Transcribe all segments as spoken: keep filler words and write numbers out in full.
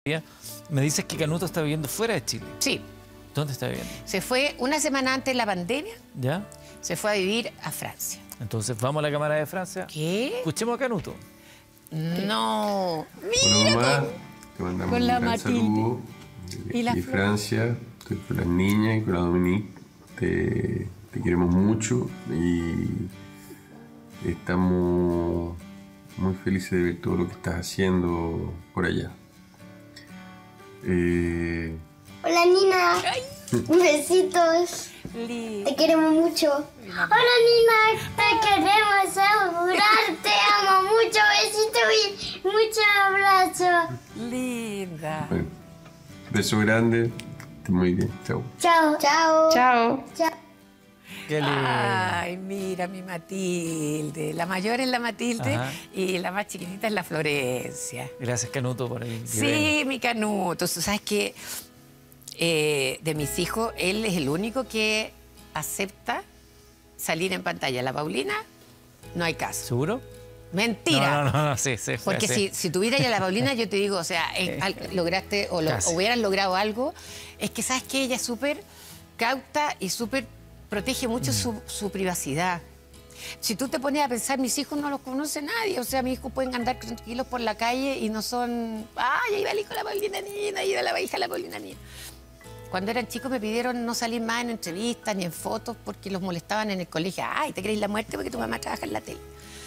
Me dices que Canuto está viviendo fuera de Chile. Sí. ¿Dónde está viviendo? Se fue una semana antes de la pandemia. ¿Ya? Se fue a vivir a Francia. Entonces, ¿vamos a la Cámara de Francia? ¿Qué? Escuchemos a Canuto. No. Hola mamá, te mandamos con un la gran Matilde. saludo Y de la aquí de Flor. Francia. Estoy con las niñas y con la Dominique. Te, te queremos mucho y estamos muy felices de ver todo lo que estás haciendo por allá. Eh, Hola Nina, besitos, Lindo. te queremos mucho. Hola Nina, te queremos adorar, te amo mucho, besitos y muchos abrazos. Linda. bueno, beso grande, estés muy bien, chao. Chao. Chao. Chao. Chao. Qué lindo. Ay, mira mi Matilde. La mayor es la Matilde. Ajá. Y la más chiquitita es la Florencia. Gracias, Canuto, por el Sí, mi Canuto. Tú sabes que eh, de mis hijos, él es el único que acepta salir en pantalla. La Paulina, no hay caso. ¿Seguro? Mentira. No, no, no, no, sí, sí. Porque sí. si, si tuviera ya la Paulina, yo te digo, o sea, eh, al- lograste o, lo, Casi. o hubieras logrado algo. Es que sabes que ella es súper cauta y súper protege mucho su, su privacidad. Si tú te pones a pensar, mis hijos no los conoce nadie. O sea, mis hijos pueden andar tranquilos por la calle y no son... ¡Ay, ahí va el hijo de la Paulina Nina! Ahí va la hija de la Paulina Nina. Cuando eran chicos me pidieron no salir más en entrevistas ni en fotos porque los molestaban en el colegio. ¡Ay, te crees la muerte porque tu mamá trabaja en la tele!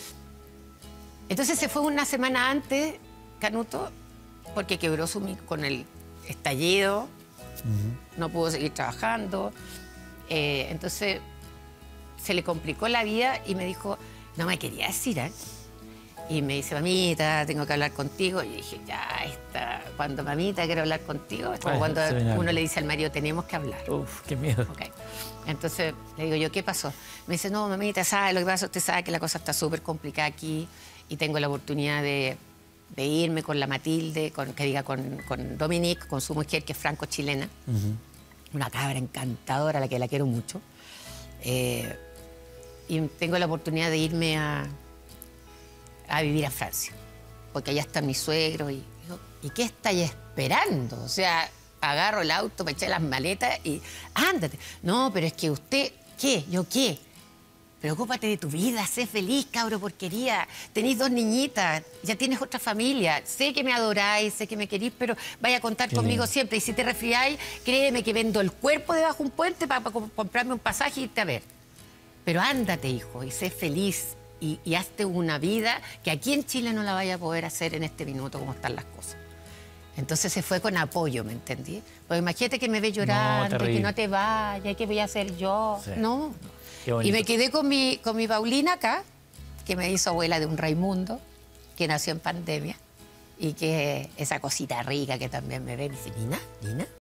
Entonces se fue una semana antes, Canuto, porque quebró su micro con el estallido, no pudo seguir trabajando. Eh, entonces se le complicó la vida y me dijo, no me quería decir, ¿eh? Y me dice, mamita, tengo que hablar contigo. Y yo dije, ya está, cuando mamita quiero hablar contigo, es como Ay, cuando se viene algo. uno le dice al marido, tenemos que hablar. Uf, qué miedo. Ok. Entonces le digo yo, ¿qué pasó? Me dice, no, mamita, ¿sabe lo que pasa? Usted sabe que la cosa está súper complicada aquí y tengo la oportunidad de, de irme con la Matilde, con, que diga con, con Dominique, con su mujer, que es franco-chilena. Una cabra encantadora, a la que la quiero mucho. Eh, y tengo la oportunidad de irme a, a vivir a Francia, porque allá están mis suegros. Y digo, ¿y qué estáis esperando? O sea, agarro el auto, me eché las maletas y ándate. No, pero es que usted, ¿qué? ¿Yo qué? Preocúpate de tu vida, sé feliz, cabro porquería. Tenéis dos niñitas, ya tienes otra familia. Sé que me adoráis, sé que me querís, pero vaya a contar Qué conmigo lindo. siempre. Y si te resfriáis, créeme que vendo el cuerpo debajo de un puente para comprarme un pasaje y irte a ver. Pero ándate, hijo, y sé feliz. Y, y hazte una vida que aquí en Chile no la vaya a poder hacer en este minuto como están las cosas. Entonces se fue con apoyo, ¿me entendí? Porque imagínate que me ve llorando, que terrible. no te vayas, ¿qué voy a hacer yo? Sí. No. Qué bonito. Y me quedé con mi, con mi Paulina acá, que me hizo abuela de un Raimundo, que nació en pandemia, y que esa cosita rica que también me ve, me dice, Nina, Nina.